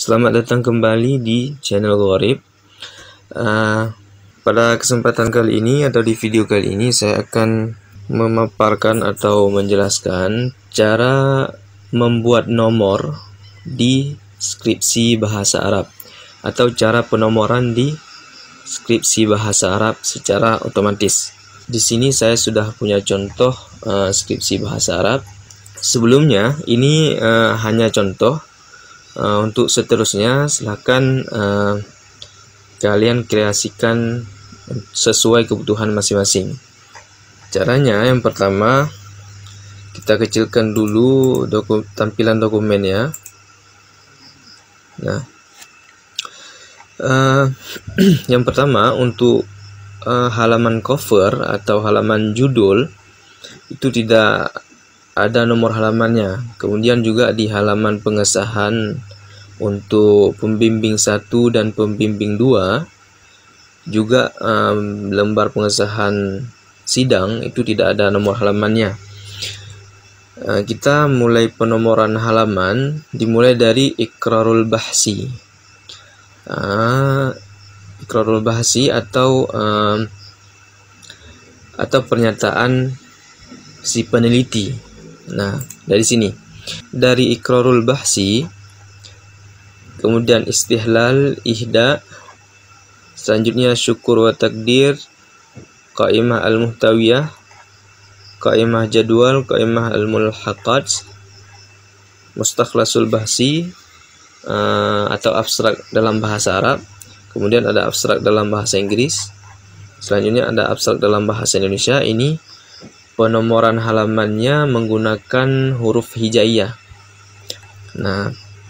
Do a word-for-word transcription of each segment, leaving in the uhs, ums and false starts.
Selamat datang kembali di channel Gharib. Uh, pada kesempatan kali ini atau di video kali ini saya akan memaparkan atau menjelaskan cara membuat nomor di skripsi bahasa Arab atau cara penomoran di skripsi bahasa Arab secara otomatis. Di sini saya sudah punya contoh uh, skripsi bahasa Arab. Sebelumnya ini uh, hanya contoh. Uh, untuk seterusnya silahkan uh, kalian kreasikan sesuai kebutuhan masing-masing. Caranya yang pertama, kita kecilkan dulu doku, tampilan dokumennya. Nah, uh, yang pertama untuk uh, halaman cover atau halaman judul itu tidak ada nomor halamannya. Kemudian juga di halaman pengesahan untuk pembimbing satu dan pembimbing dua juga um, lembar pengesahan sidang itu tidak ada nomor halamannya. Uh, kita mulai penomoran halaman dimulai dari iqrarul bahsi. Uh, iqrarul bahsi atau um, atau pernyataan si peneliti. Nah, dari sini, dari iqrarul bahsi, kemudian istihlal, ihda, selanjutnya syukur wa takdir, qaimah al-muhtawiyah, qaimah jadwal, qaimah al-mulhaqat, mustakhlasul bahsi, uh, atau abstrak dalam bahasa Arab, kemudian ada abstrak dalam bahasa Inggris, selanjutnya ada abstrak dalam bahasa Indonesia. Ini penomoran halamannya menggunakan huruf hijaiyah. Nah,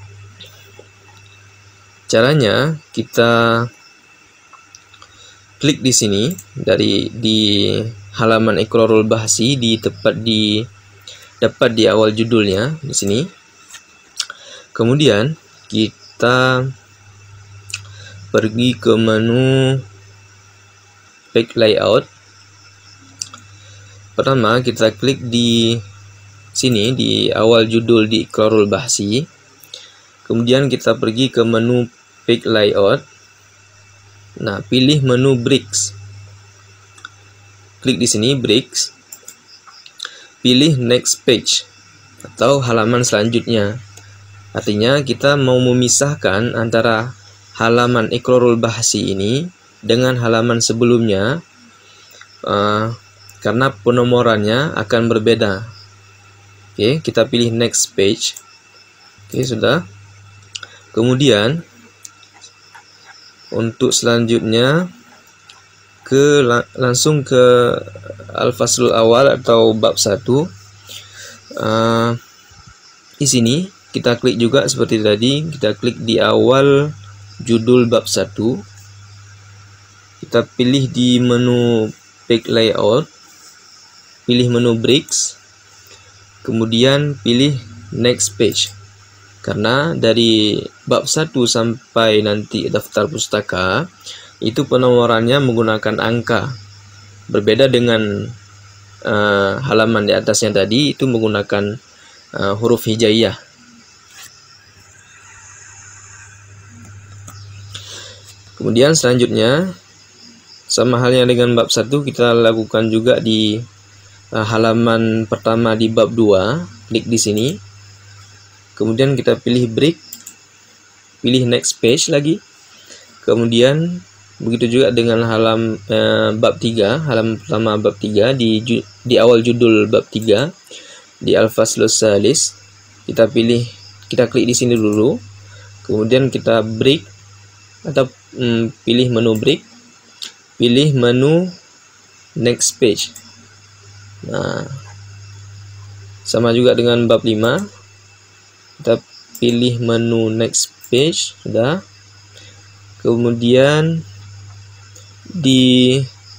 caranya kita klik di sini dari di halaman iqrarul bahsi di tepat di dapat di awal judulnya di sini. Kemudian kita pergi ke menu page layout. Pertama kita klik di sini di awal judul di iqrarul bahsi. Kemudian kita pergi ke menu page layout. Nah, pilih menu bricks. Klik di sini bricks. Pilih next page atau halaman selanjutnya. Artinya kita mau memisahkan antara halaman iqrarul bahsi ini dengan halaman sebelumnya. Uh, karena penomorannya akan berbeda. Oke, kita pilih next page. Oke, sudah. Kemudian untuk selanjutnya ke langsung ke al-faslul awal atau bab satu. Uh, di sini kita klik juga seperti tadi, kita klik di awal judul bab satu. Kita pilih di menu page layout. Pilih menu bricks, kemudian pilih next page. Karena dari bab satu sampai nanti daftar pustaka itu penomorannya menggunakan angka. Berbeda dengan uh, halaman di atasnya tadi itu menggunakan uh, huruf hijaiyah. Kemudian selanjutnya sama halnya dengan bab satu kita lakukan juga di halaman pertama di bab dua, klik di sini. Kemudian kita pilih break, pilih next page lagi. Kemudian begitu juga dengan halam eh, bab tiga, halaman pertama bab tiga di di awal judul bab tiga di al-faslus salis. Kita pilih kita klik di sini dulu. Kemudian kita break atau mm, pilih menu break. Pilih menu next page. Nah, sama juga dengan bab lima. Kita pilih menu next page, sudah. Kemudian di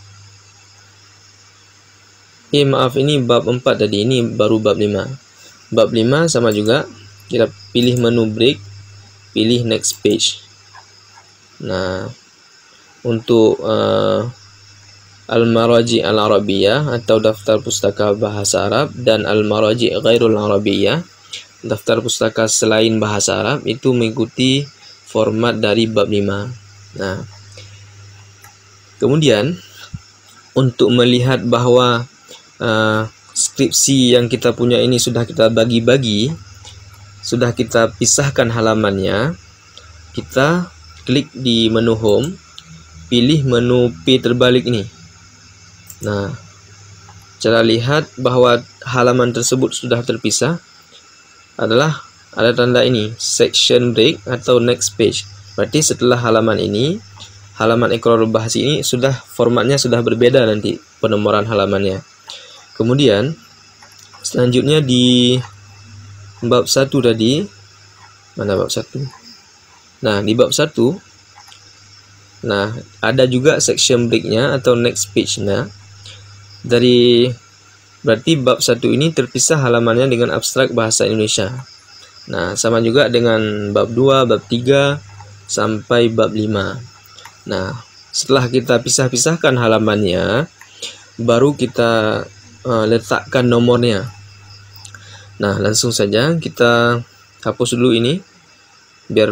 eh maaf ini bab empat tadi, ini baru bab lima. Bab lima sama juga, kita pilih menu break, pilih next page. Nah, untuk uh, Al-Maraji Al-Arabiyah atau daftar pustaka bahasa Arab dan Al-Maraji Ghairul Arabiyah, daftar pustaka selain bahasa Arab, itu mengikuti format dari bab lima. Nah, kemudian untuk melihat bahwa uh, skripsi yang kita punya ini sudah kita bagi-bagi, sudah kita pisahkan halamannya, kita klik di menu home, pilih menu P terbalik ini. Nah, cara lihat bahwa halaman tersebut sudah terpisah adalah ada tanda ini, section break atau next page. Berarti setelah halaman ini, halaman Iqrarul Bahsi ini sudah formatnya sudah berbeda nanti penomoran halamannya. Kemudian selanjutnya di bab satu tadi, mana bab satu? Nah, di bab satu, nah ada juga section breaknya atau next page-nya. Dari berarti bab satu ini terpisah halamannya dengan abstrak bahasa Indonesia. Nah, sama juga dengan bab dua, bab tiga sampai bab lima. Nah, setelah kita pisah-pisahkan halamannya, baru kita uh, letakkan nomornya. Nah, langsung saja kita hapus dulu ini, biar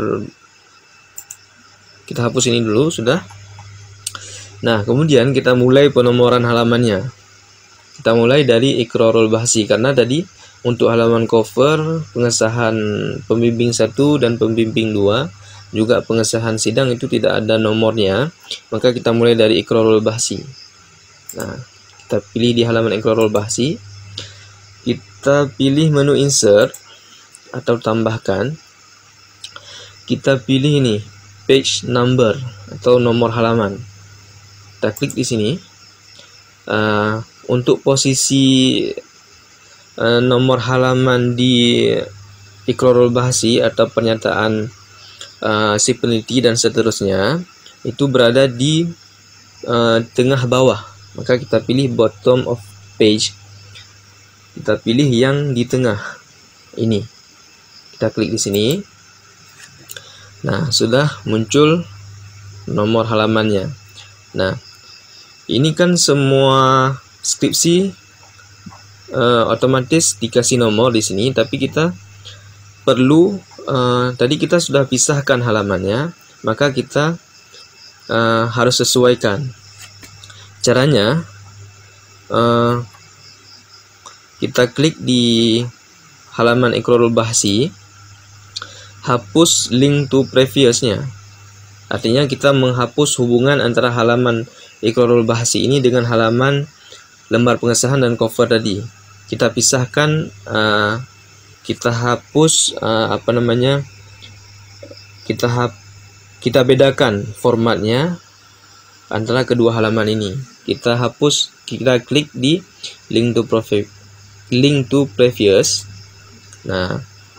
kita hapus ini dulu, sudah. Nah, kemudian kita mulai penomoran halamannya. Kita mulai dari Iqrarul Bahsi, karena tadi untuk halaman cover, pengesahan pembimbing satu dan pembimbing dua, juga pengesahan sidang itu tidak ada nomornya, maka kita mulai dari Iqrarul Bahsi. Nah, kita pilih di halaman Iqrarul Bahsi, kita pilih menu insert atau tambahkan, kita pilih ini page number atau nomor halaman. Kita klik di sini. Uh, untuk posisi uh, nomor halaman di Iqrarul Bahsi atau pernyataan uh, si peneliti dan seterusnya itu berada di uh, tengah bawah, maka kita pilih bottom of page. Kita pilih yang di tengah ini, kita klik di sini. Nah, sudah muncul nomor halamannya. Nah, ini kan semua skripsi uh, otomatis dikasih nomor di sini, tapi kita perlu uh, tadi kita sudah pisahkan halamannya, maka kita uh, harus sesuaikan. Caranya uh, kita klik di halaman Iqrarul Bahsi, hapus link to previous-nya. Artinya kita menghapus hubungan antara halaman Iqrarul Bahsi ini dengan halaman lembar pengesahan dan cover tadi. Kita pisahkan, uh, kita hapus uh, apa namanya? Kita hap, kita bedakan formatnya antara kedua halaman ini. Kita hapus, kita klik di link to profile, link to previous. Nah,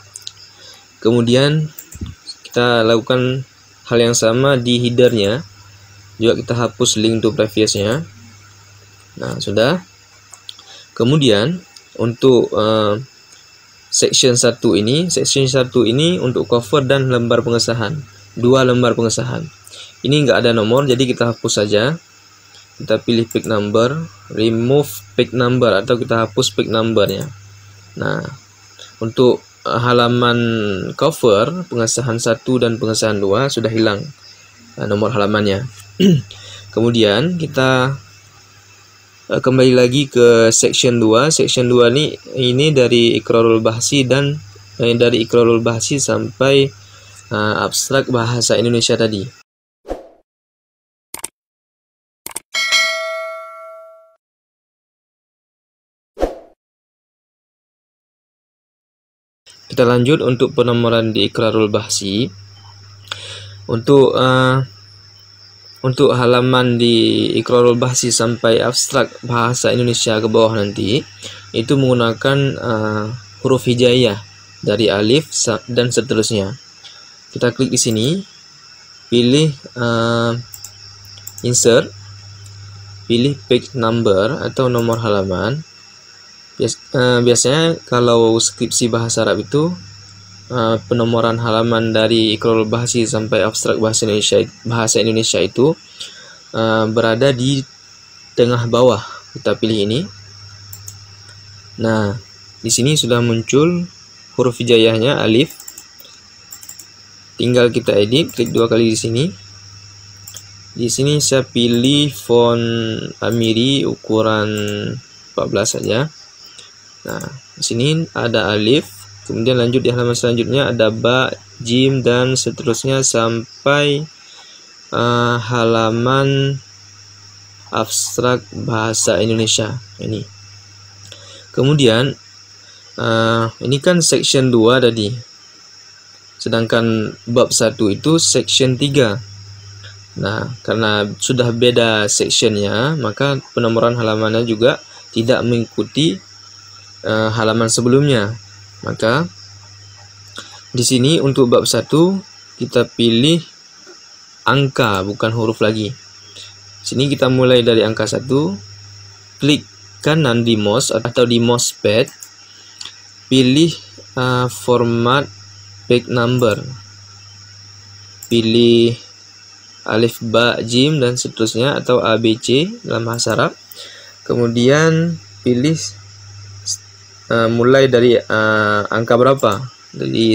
kemudian kita lakukan hal yang sama di headernya, juga kita hapus link to previous-nya. Nah, sudah. Kemudian untuk uh, section satu ini, section satu ini untuk cover dan lembar pengesahan, dua lembar pengesahan. Ini enggak ada nomor, jadi kita hapus saja. Kita pilih page number, remove page number atau kita hapus page numbernya. Nah, untuk uh, halaman cover, pengesahan satu dan pengesahan dua sudah hilang uh, nomor halamannya. Kemudian kita uh, kembali lagi ke section dua. Section dua ini ini dari Iqrarul Bahsi dan eh, dari Iqrarul Bahsi sampai uh, abstrak bahasa Indonesia tadi. Kita lanjut untuk penomoran di Iqrarul Bahsi. Untuk uh, untuk halaman di Iqrarul Bahsi sampai abstrak bahasa Indonesia ke bawah nanti, itu menggunakan uh, huruf hijaiyah dari alif dan seterusnya. Kita klik di sini, pilih uh, insert, pilih page number atau nomor halaman. Bias, uh, biasanya kalau skripsi bahasa Arab itu uh, penomoran halaman dari Iqrarul Bahsi sampai abstrak bahasa Indonesia bahasa Indonesia itu uh, berada di tengah bawah. Kita pilih ini. Nah, di sini sudah muncul huruf hijaiyahnya alif. tinggal kita edit, klik dua kali di sini. Di sini saya pilih font Amiri ukuran empat belas saja. Nah, di sini ada alif, kemudian lanjut di halaman selanjutnya ada ba, jim, dan seterusnya sampai uh, halaman abstrak bahasa Indonesia ini. Kemudian uh, ini kan section dua tadi, sedangkan bab satu itu section tiga. Nah, karena sudah beda sectionnya, maka penomoran halamannya juga tidak mengikuti uh, halaman sebelumnya. Maka di sini untuk bab satu kita pilih angka, bukan huruf lagi. Sini kita mulai dari angka satu, klik kanan di mouse atau di mousepad, pilih uh, format page number, pilih alif, ba, jim, dan seterusnya atau A B C dalam bahasa Arab. Kemudian pilih uh, mulai dari uh, angka berapa. Jadi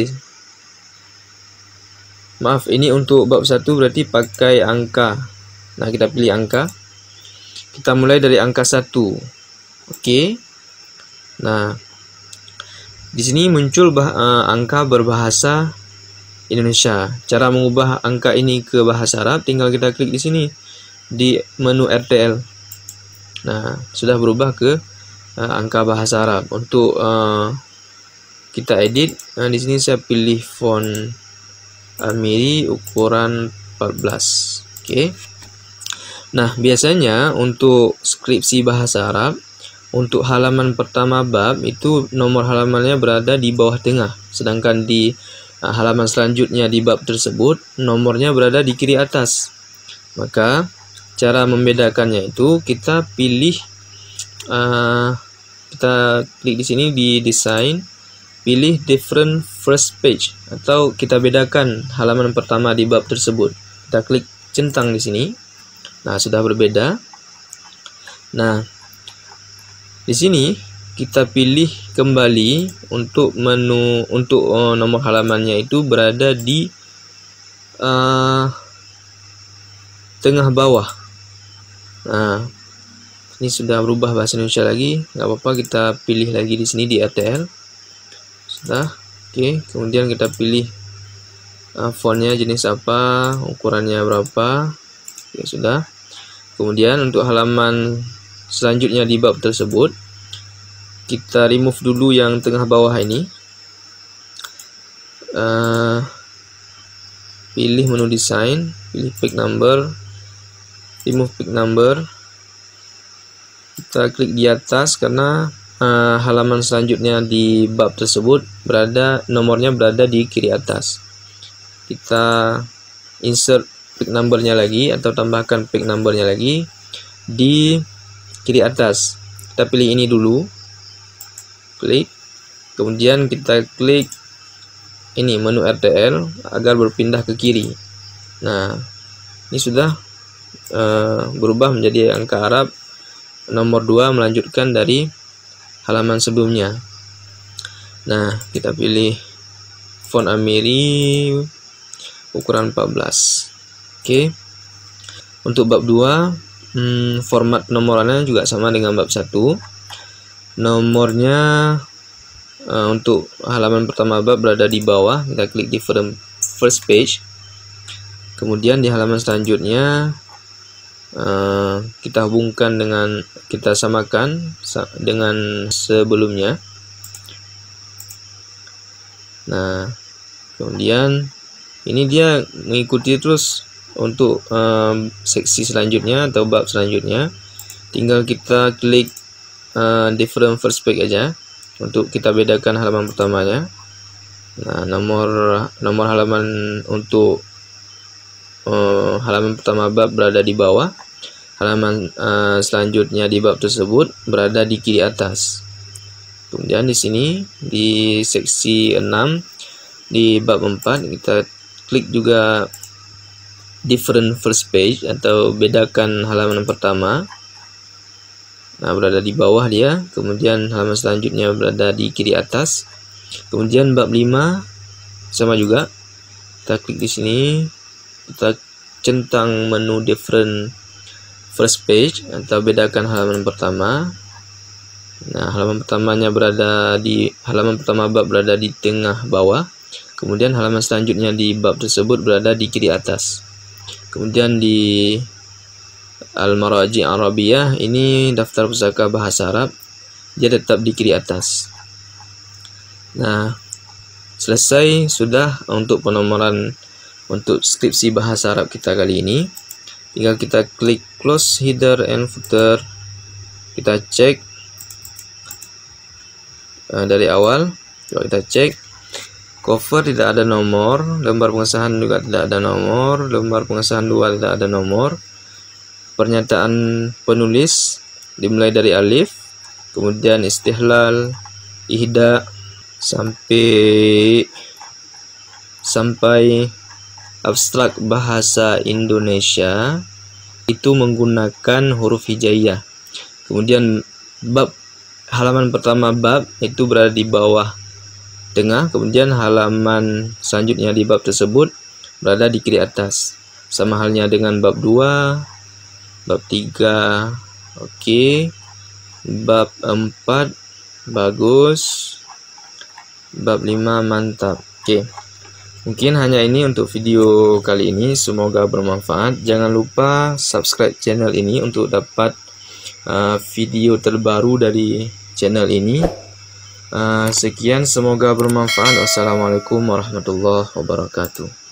maaf, ini untuk bab satu berarti pakai angka. Nah, kita pilih angka. Kita mulai dari angka satu. Oke. Nah, di sini muncul bah, uh, angka berbahasa Indonesia. Cara mengubah angka ini ke bahasa Arab tinggal kita klik di sini di menu R T L. Nah, sudah berubah ke uh, angka bahasa Arab. Untuk uh, kita edit, nah di sini saya pilih font Amiri ukuran empat belas. Oke. Nah, biasanya untuk skripsi bahasa Arab, untuk halaman pertama bab itu nomor halamannya berada di bawah tengah, sedangkan di Nah, halaman selanjutnya di bab tersebut nomornya berada di kiri atas. Maka cara membedakannya itu kita pilih uh, kita klik di sini di design, pilih different first page, atau kita bedakan halaman pertama di bab tersebut. Kita klik centang di sini. Nah, sudah berbeda. Nah, di sini kita pilih kembali untuk menu untuk uh, nomor halamannya itu berada di uh, tengah bawah. Nah, ini sudah berubah bahasa Indonesia lagi, nggak apa-apa, kita pilih lagi di sini di R T L. Sudah, oke. Kemudian kita pilih uh, fontnya jenis apa, ukurannya berapa, ya sudah. Kemudian untuk halaman selanjutnya di bab tersebut, kita remove dulu yang tengah bawah ini. Uh, pilih menu design, pilih page number, remove page number. Kita klik di atas karena uh, halaman selanjutnya di bab tersebut berada nomornya berada di kiri atas. Kita insert page numbernya lagi atau tambahkan page numbernya lagi di kiri atas. Kita pilih ini dulu. Klik, kemudian kita klik ini menu R T L agar berpindah ke kiri. Nah, ini sudah uh, berubah menjadi angka Arab nomor dua, melanjutkan dari halaman sebelumnya. Nah, kita pilih font Amiri ukuran empat belas. Oke. Untuk bab dua, hmm, format penomorannya juga sama dengan bab satu. Nomornya uh, untuk halaman pertama bab berada di bawah. Kita klik di first page. Kemudian di halaman selanjutnya uh, kita hubungkan dengan, kita samakan dengan sebelumnya. Nah, kemudian ini dia mengikuti terus untuk um, seksi selanjutnya atau bab selanjutnya. Tinggal kita klik Uh, different first page aja untuk kita bedakan halaman pertamanya. Nah, nomor nomor halaman untuk uh, halaman pertama bab berada di bawah. Halaman uh, selanjutnya di bab tersebut berada di kiri atas. Kemudian di sini di seksi enam di bab empat kita klik juga different first page atau bedakan halaman pertama. Nah, berada di bawah dia. Kemudian halaman selanjutnya berada di kiri atas. Kemudian bab lima sama juga. Kita klik di sini, kita centang menu different first page atau bedakan halaman pertama. Nah, halaman pertamanya berada di halaman pertama bab berada di tengah bawah. Kemudian halaman selanjutnya di bab tersebut berada di kiri atas. Kemudian di Al-Maraji Arabiyah ini daftar pusaka bahasa Arab, dia tetap di kiri atas. Nah, selesai sudah untuk penomoran untuk skripsi bahasa Arab kita kali ini. Tinggal kita klik close header and footer. Kita cek uh, dari awal. Coba kita cek. Cover tidak ada nomor, lembar pengesahan juga tidak ada nomor, lembar pengesahan dua tidak ada nomor. Pernyataan penulis dimulai dari alif, kemudian istihlal, ihda, sampai sampai abstrak bahasa Indonesia itu menggunakan huruf hijaiyah. Kemudian bab halaman pertama bab itu berada di bawah tengah, kemudian halaman selanjutnya di bab tersebut berada di kiri atas. Sama halnya dengan bab dua, bab tiga, oke. Bab empat bagus. Bab lima mantap. Oke. Mungkin hanya ini untuk video kali ini, semoga bermanfaat. Jangan lupa subscribe channel ini untuk dapat uh, video terbaru dari channel ini. Uh, sekian, semoga bermanfaat. Wassalamualaikum warahmatullahi wabarakatuh.